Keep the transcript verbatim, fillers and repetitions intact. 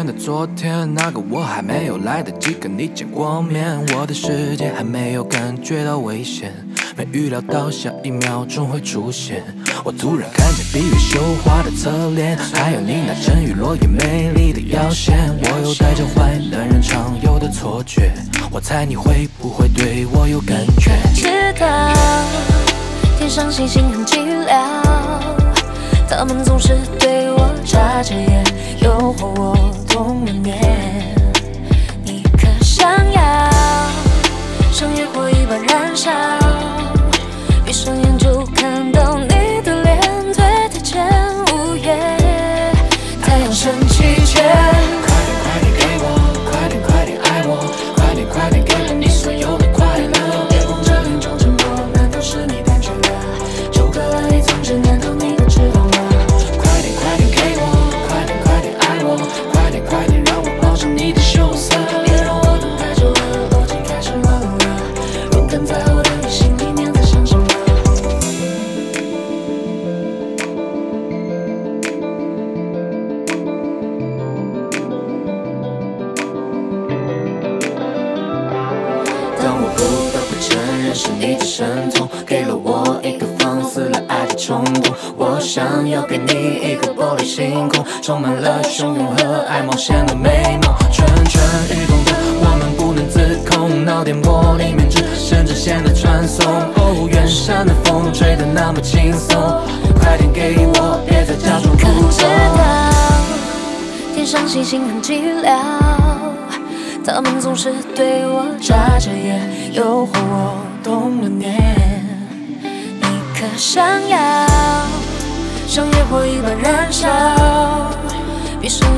的昨天，那个我还没有来得及跟你见过面，我的世界还没有感觉到危险，没预料到下一秒钟会出现。我突然看见闭月羞花的侧脸，还有你那沉鱼落雁美丽的腰线，我又带着坏男人常有的错觉，我猜你会不会对我有感觉？ 知道天上星星很寂寥，他们总是对我眨着眼，诱惑我同了眠。你可想要像野火一般燃烧，闭上眼就看到你的脸，推台前午夜，太阳升起前， 快点快点给我，快点快点爱我，快点快点给我你所有的快乐。 夜光这两种沉默，难道是你感觉了？就隔了一层纸，难道你都知道吗？ 快点快点给我，快点快点爱我，快点快点让我抱上你的羞涩。 别让我等太久了，都已经开始乱了。如鲠在喉的你心里面在想什么？ 当我不得不承认是你的神通，给了我一个放肆了爱的冲动。我想要给你一个玻璃星空，充满了汹涌和爱冒险的美梦。蠢蠢欲动的我们不能自控，脑电波里面只剩直线的传送。哦，远山的风吹得那么轻松，快点给我，别再假装不可知懂。 道天上星星很寂寥，他们总是对我眨着眼，诱惑我动了念。你可想要像野火一般燃烧，闭上